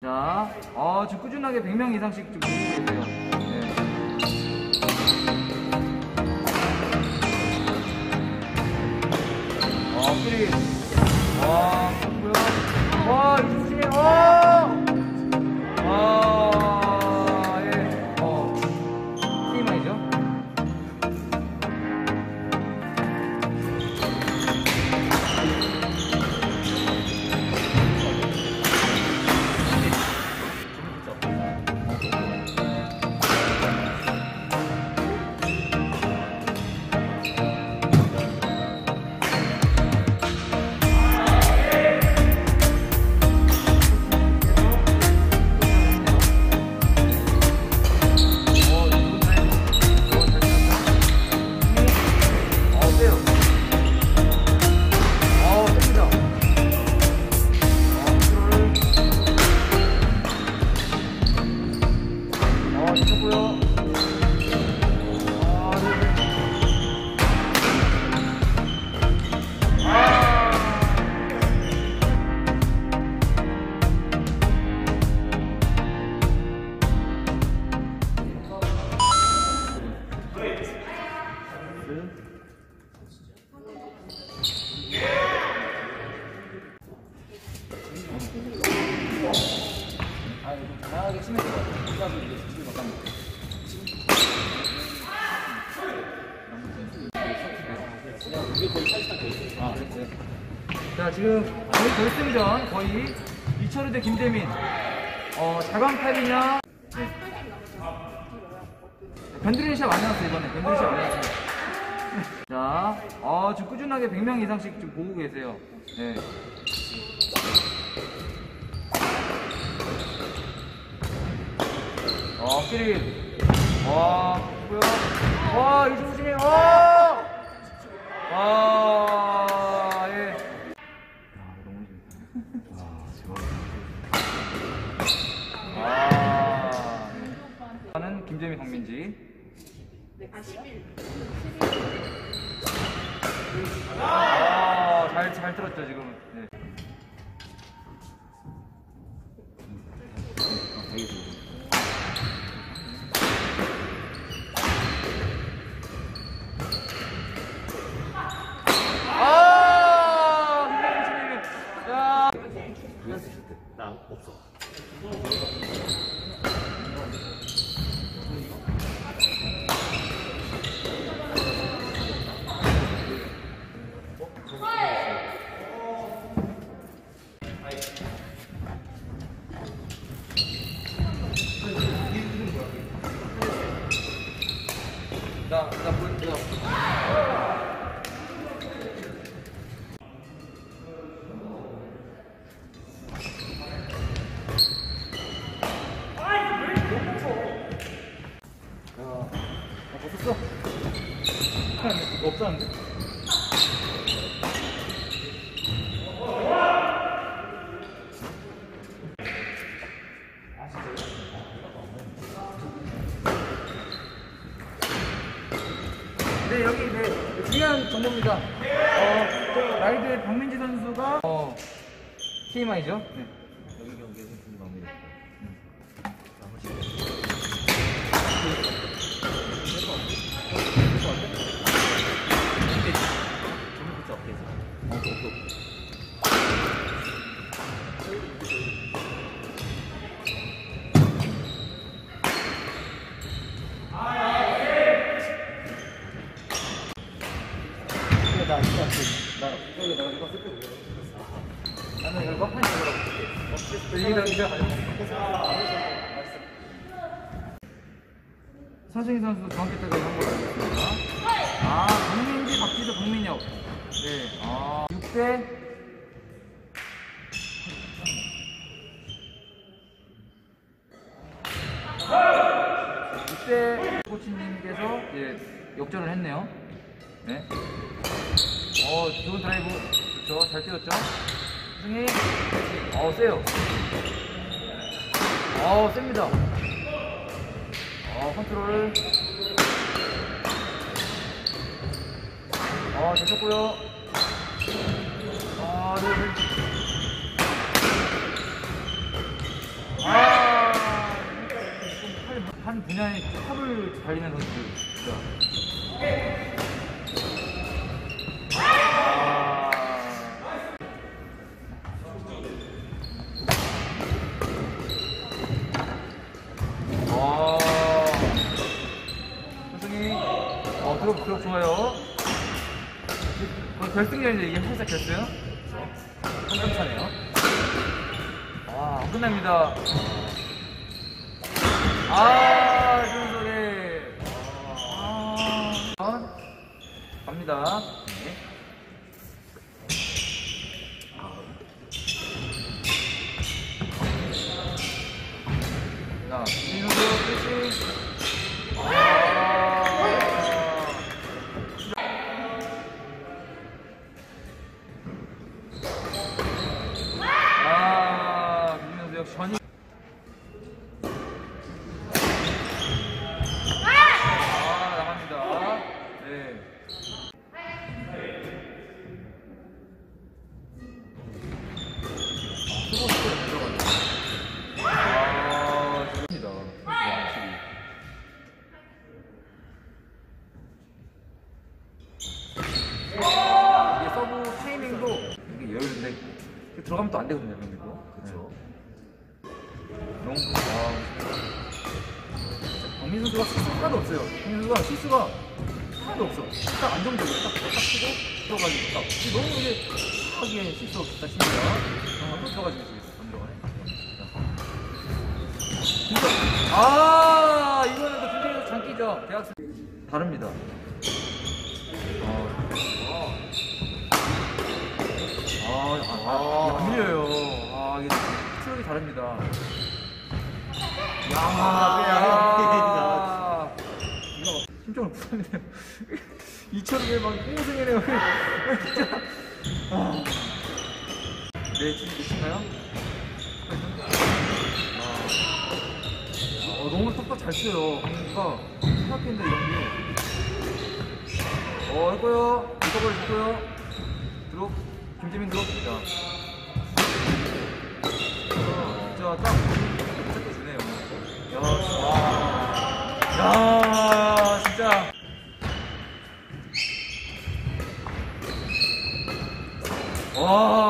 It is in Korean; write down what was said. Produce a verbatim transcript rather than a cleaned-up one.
자, 어, 지금 꾸준하게 백 명 이상씩 좀 보고 계세요. 네. 어, 끼리. 와, 뭐야. 와, 이수진이, 어! 아, 예. 어, 티마이죠? 아, 이거 강하게 치면 돼요. 이거 이게 스킬을 못 합니다. 이게 거의 사실상 돼 있어요. 아, 그랬어요. 자, 지금 저희 결승전 거의 이철우 대 김대민. 어, 자광탑이냐? 네. 변두리 시합 안 나왔어요, 이번에. 변두리 시합 안 나왔어요. 자, 어, 지금 꾸준하게 백 명 이상씩 좀 보고 계세요. 네. 어, 끼리. 와, 뭐야. 와, 이승우 중에, 와! 와, 예. 야, 너무 재밌다. 아, 예. 저는 김재민, 강민지. 아, 잘, 잘 들었죠, 지금. 네. 나 없어. 나, 나 보여줘. 없었어? 없었는데? 네, 여기 네, 중요한 정보입니다. 어, 라이드의 박민지 선수가 어, 티엠아이죠? 네. 여기 경기에서 김 박민지. 나 이거 나 여기 내가 이거 쓸게 보여. 나는 이거 막판에 들어가. 여기다 이제 가져. 서승희 선수 중학교 때까지 한 걸로 알고 있습니다. 아, 박민지, 박지도, 박민혁. 네. 아, 육 대 육 대 코치님께서 예, 역전을 했네요. 네. 어, 좋은 드라이브. 그렇죠. 잘 뛰었죠. 승희. 어, 세요. 어, 셉니다. 어, 컨트롤. 어, 잘 쳤고요. 아, 네, 네. 한 분야의 탑을 달리는 선수들. 아. 아. 선생님, 어, 드롭, 드롭 좋아요. 결승전인데 이게 살짝 결승? 한점 차네요. 아, 안 끝납니다. 아, 준소리. 아, 갑니다. 네. 자, 김민수 끝이. 아, 김민수 역시 전이. 이게 서브 타이밍도 이게 여유인데 들어가면 또 안 되거든요, 경기도. 그렇죠. 너무 아, 박민 선수가 실수 하나도 없어요. 박민 선수가 실수가 하나도 없어. 딱 안정적으로 딱, 딱 치고 들어가지고 딱. 너무 이게 하기에 실수 없다 싶습니다. 아, 또 들어가지고 있어. 안 들어가네. 진짜. 아, 이거는 또 굉장히 장기죠. 대학생 다릅니다. 아, 아, 아, 안 밀려요. 아, 이게 체력이 다릅니다. 야, 야, 심장을 부었네요. 이천을 막 꽁승이네요. 진짜. 아. 네, 지금 계신가요? 아, 어, 너무 톡톡 잘 써요. 강민수가 생각했는데 이런 게. 어, 했고요. 이거를 했고요. 드롭. 김재민 드롭. 자. 어, 진짜 딱. 딱 주네요. 야, 와. 야, 진짜. 와.